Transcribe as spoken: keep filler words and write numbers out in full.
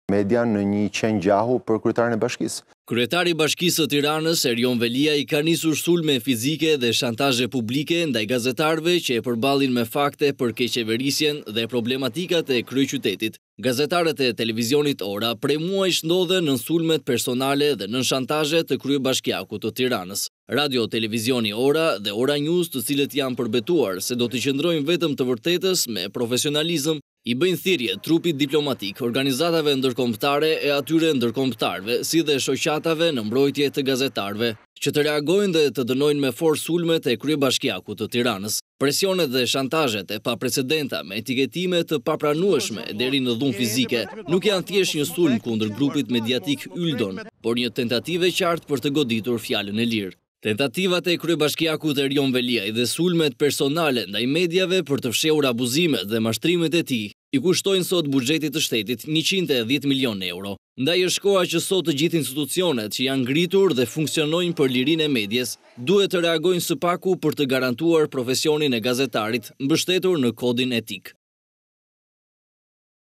Media në një qenë gjahu për kryetarin e bashkisë. Kryetari i Bashkisë së Tiranës, Erion Velia, i ka nisur sulme fizike dhe shantazhe publike ndaj gazetarëve që e përballin me fakte për keqeverisjen dhe problematikat e kryeqytetit. Gazetarët e televizionit Ora prej muajsh ndodhen në sulmet personale dhe në shantazhe të kryebashkiakut të Tiranës. Radio Televizioni Ora dhe Ora News, të cilët janë përbetuar se do të qëndrojnë vetëm të vërtetës me profesionalizëm, i bëjnë thirrje trupit diplomatik, organizatave ndërkombëtare e atyre ndërkombëtarëve, si dhe shoqatave në mbrojtje të gazetarëve, që të reagojnë dhe të dënojnë me forcë sulmet e kryebashkiakut të Tiranës. Presionet dhe shantazhet e paprecedenta me etiketime të papranueshme deri në dhunë fizike nuk janë thjesht një sulm kundër grupit mediatik Yldon, por një tentativë e qartë për të goditur fjalën e lirë. Tentativat e kryebashkiakut Erion Veliaj dhe sulmet personale ndaj mediave për të fshehur abuzimet dhe mashtrimet e tij i kushtojnë sot buxhetit të shtetit njëqind e dhjetë milion euro. Ndaj është koha që sot të gjithë institucionet që janë ngritur dhe funksionojnë për lirinë e medjes duhet të reagojnë së paku për të garantuar profesionin e gazetarit mbështetur në kodin etik.